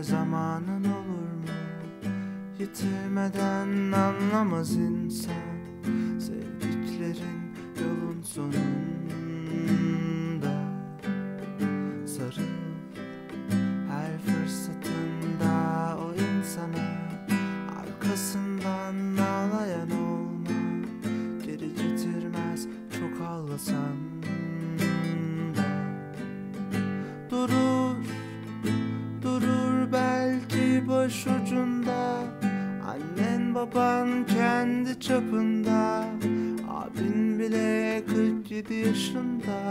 zamanın olur mu? Yitirmeden anlamaz insan sevdiklerin yolun sonunda. Sarıl her fırsatında o insana, arkasından ağlayan olma. Geri getirmez çok ağlasan da. Durur belki başucunda, annen baban kendi çapında, abin bile 47 yaşında.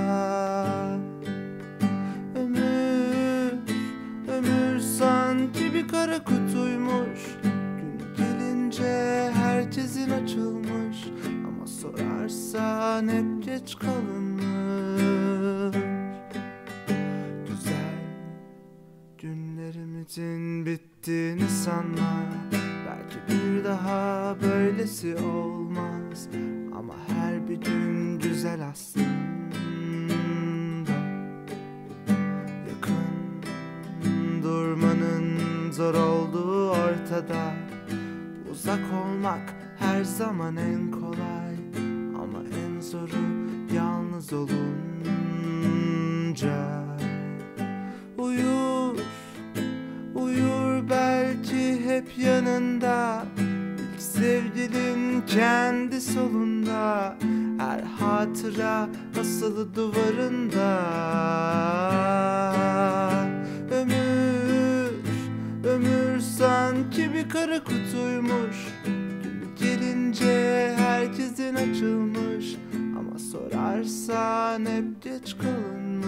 Ömür sanki bir kara kutuymuş, gün gelince herkesin açılmış, ama sorarsan hep geç kalınmış. Güzel günlerimizin bittiğini sanma, belki bir daha böylesi olmaz, ama her bir gün güzel aslında. Yakın durmanın zor olduğu ortada, uzak olmak her zaman en kolay, ama en zoru yalnız olunca. Uyur belki hep yanında, ilk sevgilin kendi solunda, her hatıra asılı duvarında. Ömür sanki bir kara kutuymuş, gün gelince herkesin açılmış, ama sorarsan hep geç kalınmış.